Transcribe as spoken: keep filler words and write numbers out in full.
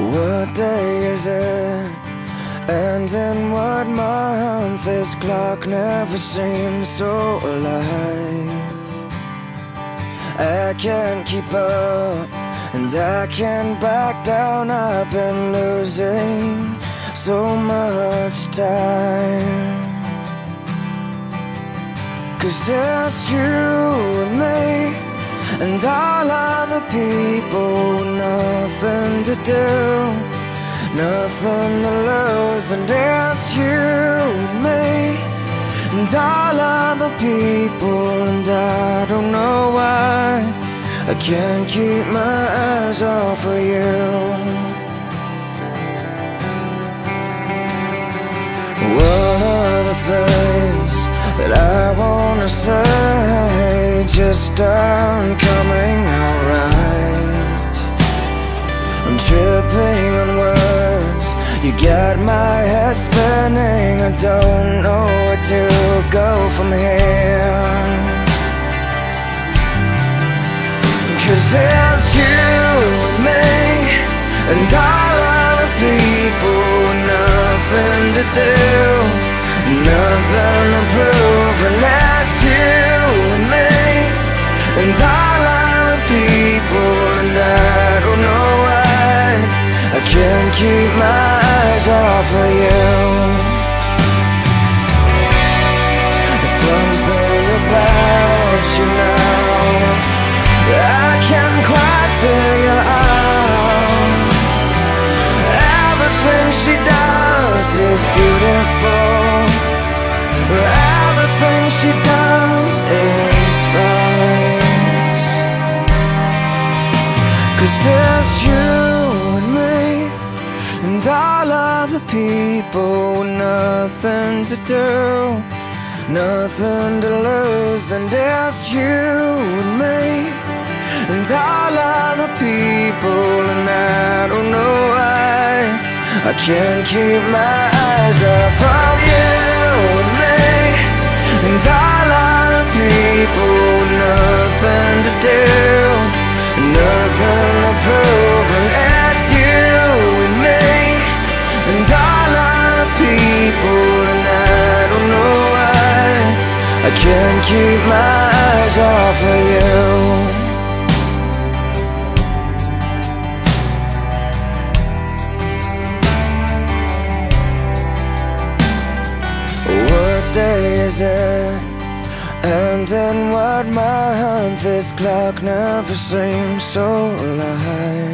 What day is it? And in what month? This clock never seems so alive. I can't keep up, and I can't back down. I've been losing so much time. 'Cause it's you and me, and all other people, nothing to do, nothing to lose. And it's you and me, and all other people, and I don't know why I can't keep my eyes off of you. What are the things that I wanna say just aren't coming out right? I'm tripping on words, you got my head spinning. I don't know where to go from here. 'Cause it's you and me, and all other people, nothing to do, nothing to prove. And that's you and me, and all other people, and I don't know why I can't keep my eyes off of you. Something about you now I can't quite figure out. Everything she does is beautiful, everything she does is right. 'Cause it's you and me, and all other people, nothing to do, nothing to lose. And it's you and me, and all other people, and I don't know why I can't keep my eyes off of you and me, and all other people, nothing to do, nothing to prove. And it's you and me, and all other people, and I don't know why I can't keep my eyes off of you. What day is it? And in what month? This clock never seems so alive.